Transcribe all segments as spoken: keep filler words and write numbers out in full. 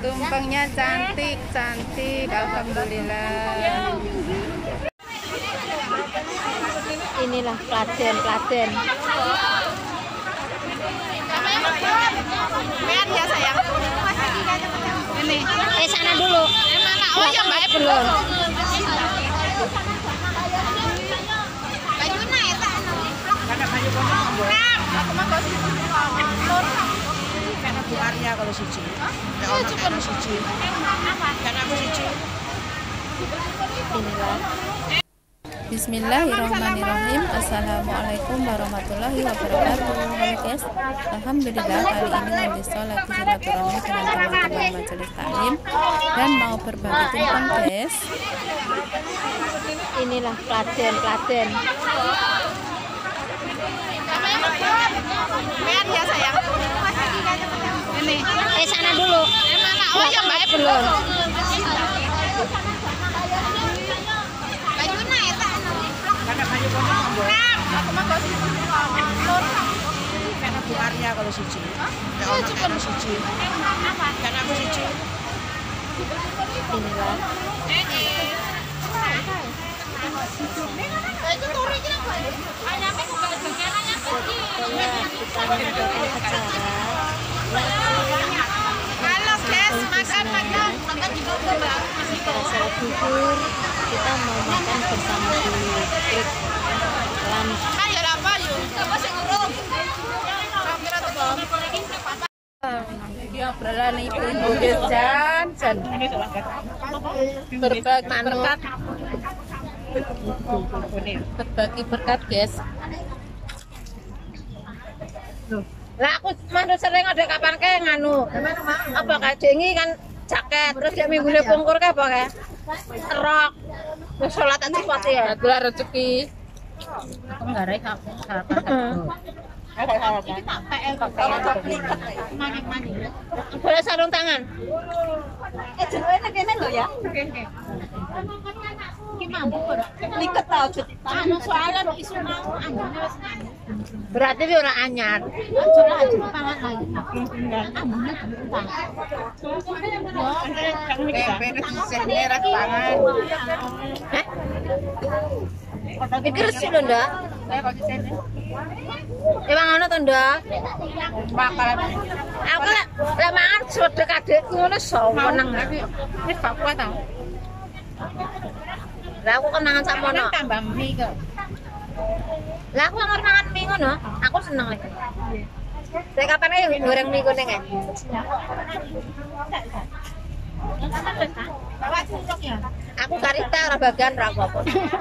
Tumpengnya cantik, cantik, alhamdulillah. Inilah Kladen, Kladen. Lihat ya sayang. Ini. Eh sana dulu. Oh ya Mbak belum. Bajunya ya tak. Karena baju kono. Aku mah kok karena Bu Arya kalau siji. Ya ono kalau siji. Karena aku siji. Inilah. Bismillahirrahmanirrahim. Assalamualaikum warahmatullahi wabarakatuh. Halo guys, alhamdulillah kali ini lagi sholat di silaturahmi dengan teman-teman majelis taklim dan mau berbagi tumpeng guys. Inilah Kladen, Kladen. Lihat ya sayang. Ini. Eh sana dulu. Oh ya Mbak belum. Bajunya ya tak. Karena baju kono. Aku mah kok karena Bu Arya kalau siji. Ya ono kalau siji. Karena aku siji. Inilah. Itu turi ki apa? Anyame kok gak bagiannya siji. Halo guys, makan makan. Makan juga Mbak. Setelah sholat zuhur kita mau makan bersama dulu. Break lunch. Ayo apa yuk? Apa sing urung? Ya berlan ibu jan jan berbagi berkat berbagi berkat guys. Lah aku manut sering ada kapan kayak nganu. Apa kayak dengi kan jaket terus dia minggune pungkur kayak apa kayak rok. Terus sholat aja pasti ya. Gelar rezeki. Aku enggak rek aku sarapan. Boleh sarung tangan. Eh jenenge kene lho ya. Ki mampu liket tau anu soalnya isu mau anggone wis nganu. Berarti dia orang anyar. Coba aja pangan lagi. Ambune utang. Tempe sisih merah pangan. Hah? Pikir sih lho, Ndak. Saya kok sisih. Emang ono to, Ndak? Makan. Aku lek lek mangan sedek adekku ngono seneng. Wis gak kuat tau. Lah aku kan mangan sak mono. Tambah mie kok. Lah aku ngar mangan mie ngono, aku seneng lek. Saya kapan ae goreng mie kuning ae. Bawa cocok ya. Aku karita ora bagian ra apa-apa.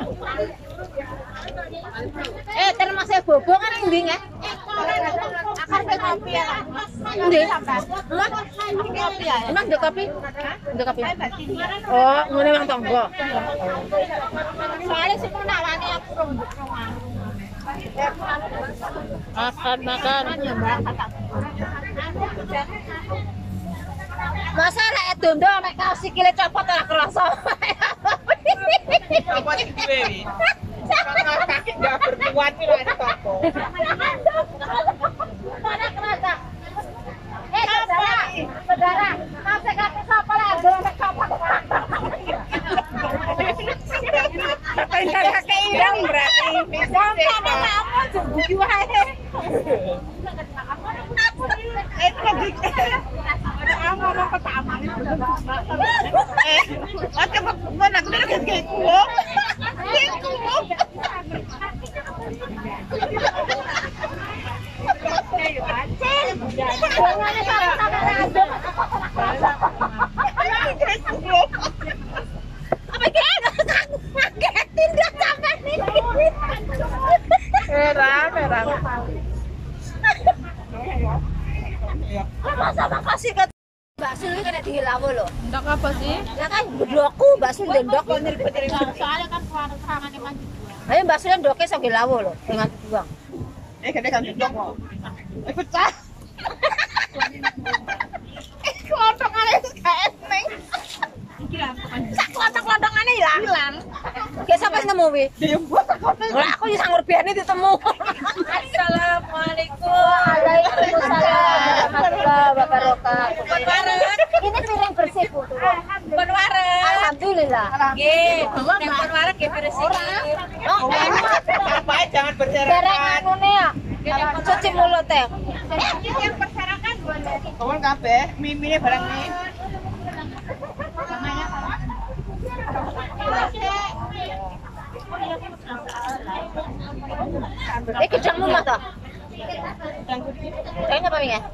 Eh, termas e bobo kan ndi nggih? Akar kopi ya. Ndi? Emang Kopi ya. emang ndek kopi? Ndek kopi. Oh, ngene wong tangga. Soalnya sih nawani aku rong roman. Makan makan. Masa lek dondo mek kaos sikile copot ora kerasa. Copot dhewe wi. Kaki enggak berkuat iki lek copot. Mana kerasa? Eh, saudara, saudara, masa kaki sapa lek dondo mek copot. Kayak kakek ireng berarti. Sama apa jembuki wae. Itu lagi. Ada apa pertama itu. Eh, oke mana aku udah kayak kulo. Kayak kulo. Apa iki? Ngagetin dah sampai nih. Merah, merah. Masa makasih ke bakso ini kena dihilawo loh. Ndak apa sih? Lah kan ndoku bakso ndok kok nyelipet. Soalnya kan serangane mandi. Ayo bakso ndoke iso dihilawo loh dengan dibuang. Eh gede kan ndok kok. Eh pecah. Eh klontongane gak eneng. Iki lah Sak klontong-klontongane hilang. Hilang. Ki sapa sing nemu wi? dia buat aku. Lah aku yo sangur biane ditemu. Assalamualaikum. Waalaikumsalam warahmatullahi wabarakatuh. Ini piring sibuk tuh. Pun wareg. Alhamdulillah. Nggih, nek pun wareg nggih bersih. Oh, Bapak jangan dereng berserakan. anune ya. Cuci mulut ya. Yang berserakan boleh. Kawan kabeh, mimine barang mie. Eh, gedang rumah toh? Kayaknya apa ya?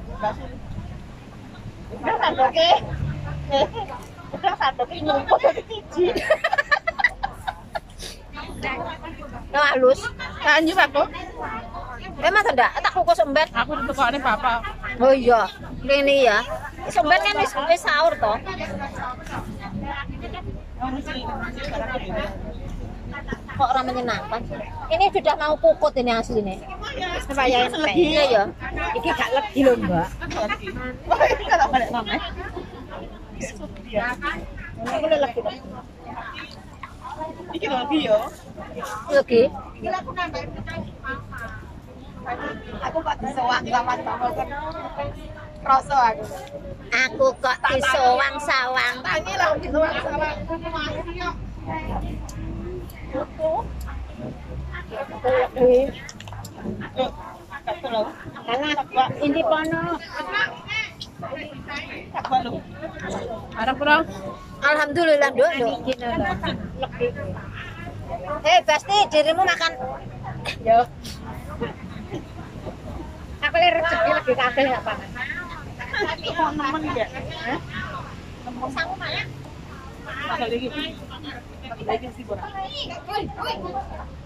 Udah sandoke. Udah sandoke ngumpul dari siji. Nah, halus. Lanjut aku. Emang tidak? Tak kukus sembet. Aku ditukokne bapak. Oh iya, ini ya. Sembet kan wis wis sahur toh. Kok orang menyenangkan? Ini sudah mau pukut ini aslinya. Supaya iya ya. Iki gak legi lho, Mbak. Wah, ini kalau balik namanya. Ini boleh legi. Iki lagi yo. Legi. Aku kok disewang sama sama kan. Kroso aku. Aku kok disowang-sawang. Tangi lah disewang sama. Ini pono. Ada kurang? Alhamdulillah, Dok. Eh, pasti dirimu makan. Yo. Aku lihat rezeki lagi kabeh apa? Mau nemen enggak? Hah? Sangu mana? Ada lagi. Ada lagi sih, Bro.